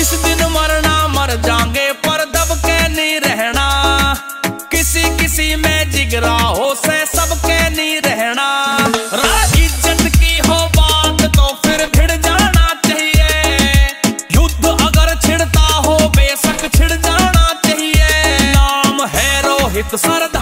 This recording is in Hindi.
जिस दिन मरना मर जाएंगे पर दब के नहीं रहना, किसी किसी में जिगरा हो से सबके नहीं रहना। इज्जत की हो बात तो फिर भिड़ जाना चाहिए, युद्ध अगर छिड़ता हो बेशक छिड़ जाना चाहिए। नाम है रोहित सर